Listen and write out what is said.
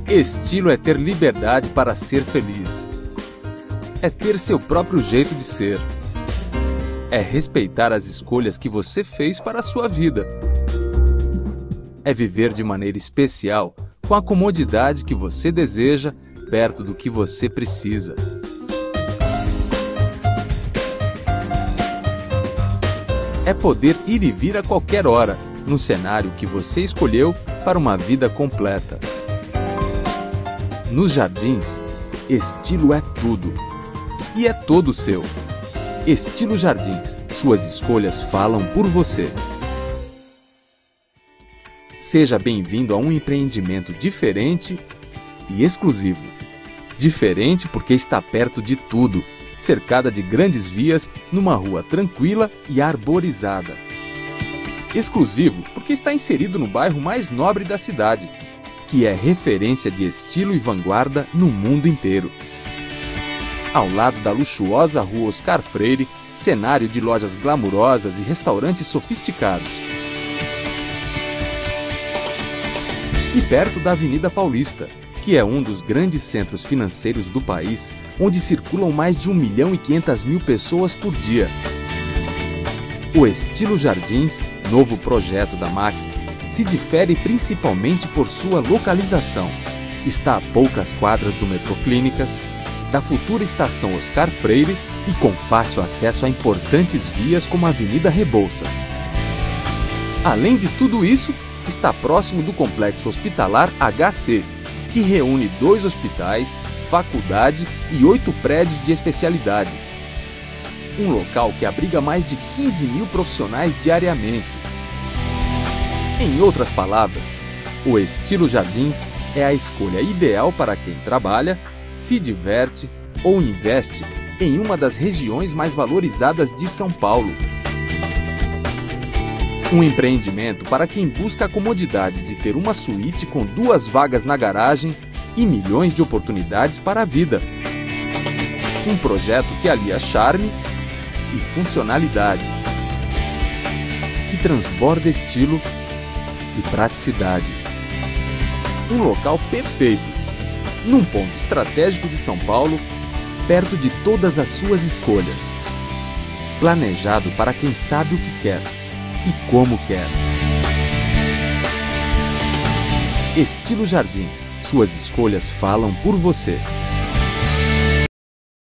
Estilo é ter liberdade para ser feliz. É ter seu próprio jeito de ser. É respeitar as escolhas que você fez para a sua vida. É viver de maneira especial, com a comodidade que você deseja, perto do que você precisa. É poder ir e vir a qualquer hora, no cenário que você escolheu para uma vida completa. Nos Jardins, estilo é tudo. E é todo seu. Estilo Jardins. Suas escolhas falam por você. Seja bem-vindo a um empreendimento diferente e exclusivo. Diferente porque está perto de tudo, cercada de grandes vias, numa rua tranquila e arborizada. Exclusivo porque está inserido no bairro mais nobre da cidade, que é referência de estilo e vanguarda no mundo inteiro. Ao lado da luxuosa Rua Oscar Freire, cenário de lojas glamurosas e restaurantes sofisticados. E perto da Avenida Paulista, que é um dos grandes centros financeiros do país, onde circulam mais de 1.500.000 pessoas por dia. O Estilo Jardins, novo projeto da MAC, se difere principalmente por sua localização. Está a poucas quadras do metrô Clínicas, da futura estação Oscar Freire e com fácil acesso a importantes vias como a Avenida Rebouças. Além de tudo isso, está próximo do complexo hospitalar HC, que reúne 2 hospitais, faculdade e 8 prédios de especialidades. Um local que abriga mais de 15.000 profissionais diariamente. Em outras palavras, o Estilo Jardins é a escolha ideal para quem trabalha, se diverte ou investe em uma das regiões mais valorizadas de São Paulo. Um empreendimento para quem busca a comodidade de ter uma suíte com 2 vagas na garagem e milhões de oportunidades para a vida. Um projeto que alia charme e funcionalidade, que transborda estilo e praticidade. Um local perfeito, num ponto estratégico de São Paulo, perto de todas as suas escolhas. Planejado para quem sabe o que quer e como quer. Estilo Jardins. Suas escolhas falam por você.